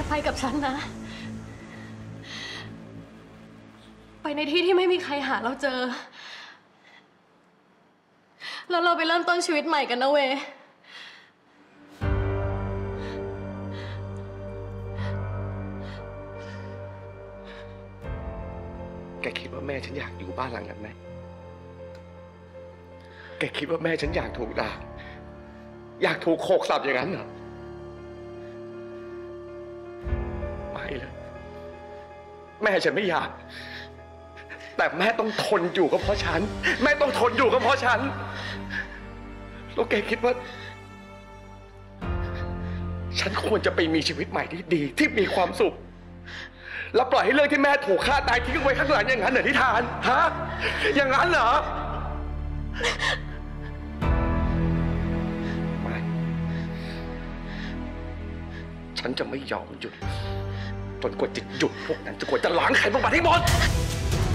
ไปกับฉันนะไปในที่ที่ไม่มีใครหาเราเจอแล้วเราไปเริ่มต้นชีวิตใหม่กันนะเวแกคิดว่าแม่ฉันอยากอยู่บ้านหลังนั้นไหมแกคิดว่าแม่ฉันอยากถูกด่าอยากถูกโขกสับอย่างนั้นเหรอไม่เลยแม่ฉันไม่อยากแต่แม่ต้องทนอยู่ก็เพราะฉันแม่ต้องทนอยู่ก็เพราะฉันแล้วแกคิดว่าฉันควรจะไปมีชีวิตใหม่ที่ดีที่มีความสุขแล้วปล่อยให้เรื่องที่แม่ถูกฆ่าตายทิ้งไว้ข้างหลังอย่างนั้นเหรอนิทานฮะอย่างนั้นเหรอไม่ฉันจะไม่ยอมหยุดจนกว่าจะหยุดพวกนั้นจนกว่าจะล้างไขพวกมันให้หมด